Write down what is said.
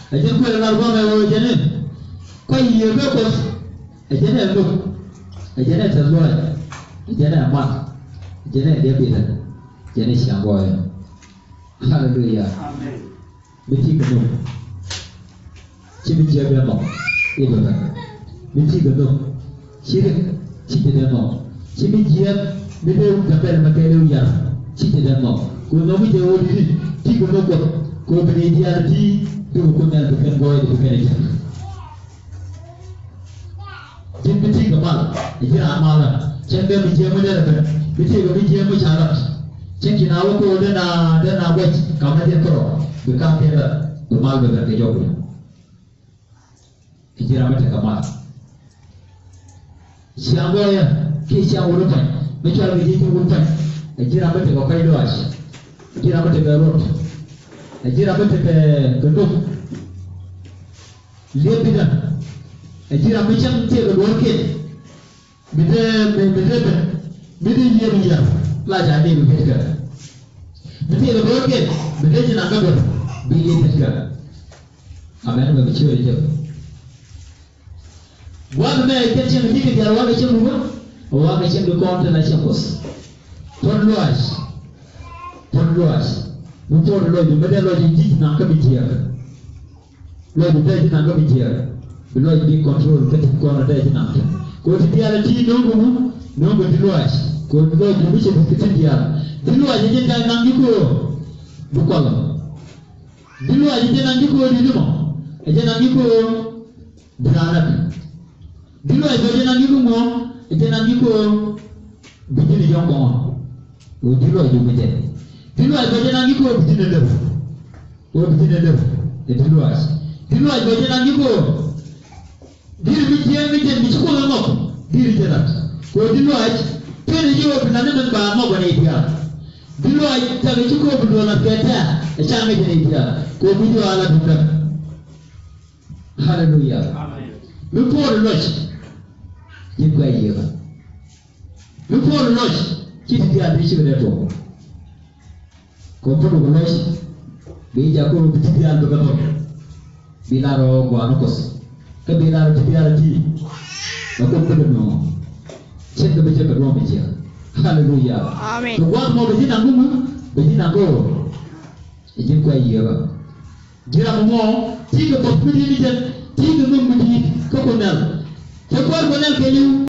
Ajen ko la go me wo jene. Ko yi be ko. Ajene lo. Ajene ta lo. Ajene ma. Ajene de bi da. Ajene shango ya. Hallelujah. Amen. Biti ko. Chibi jebe mo. Ibo da. Biti ko. Chibi de mo. Chibi jebe Bideu tapel makelu ya chiti demo ko no mi dewo di ti ko no ko be di arti to ko nel ken boy di ken ja jin biti ko mal ijira amala chembe mi jemu de be biti ko mi jemu chala chen kinawo ko de na wet ka de pro be ka te da do mal be ke jogo ijira mate kamal siango ya ke siango ro pa Mecha biji kurutan, ajira bete ko kaido ashi, ajira bete ko rot, ajira bete ko kenduk, lebida, ajira mecha mte ko dorke, bide yemiya, la jadi bete ka, bide ko dorke, bide jina ka ber, bide bete ka, amen ba bicho je, wa me keche mdike dia wa mecha mugo. Wa me chendo konta na chapos ton loas mu ton lo du mede lo ji na ka bitia lo du te na ka bitia lo di control ke ko na te na ko ti dia ti no go di loas ko lo du bi che ti dia di loas je ta na ngi ko bu ko la di loas je na ngi ko di mo je na ngi ko brana di loas je na ngi ko mo Ejena ngiko bijini jongo o dilo ju bije dilo ay bajena ngiko bijini def o bijini def e dilo ay bajena ngiko dir mi ci ko la nok dir jena ko dilo ay tene yo bi nan men ba mo bone dia dilo ay ta ci ko bu do la peta e cha me jeni dia ko bu do ala dunda hallelujah amen lu ko lo Jiko ayi ba. Before the launch, kiti dia bishi beneto. Kompono ko launch, bija ko biti dia ndo gato. Bilaro ko anokos. Ka bilaro dia ti. Ko ko no. Chendo beje ko no beje. Hallelujah. Amen. To wa mo beje nangumu, beje nango. Jiko ayi ba. Jira mo ti ko pidi ni je, ti ko mo biti ko ko nal. Sebuah model value